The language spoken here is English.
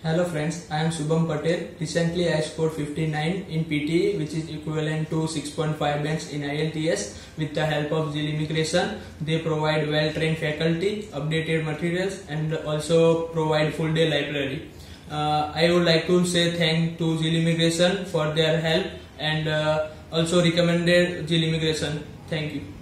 Hello friends, I am Shubham Patel. Recently I scored 59 in PT, which is equivalent to 6.5 bands in IELTS. With the help of Zeal Immigration, they provide well-trained faculty, updated materials, and also provide full-day library. I would like to say thank to Zeal Immigration for their help and also recommended Zeal Immigration. Thank you.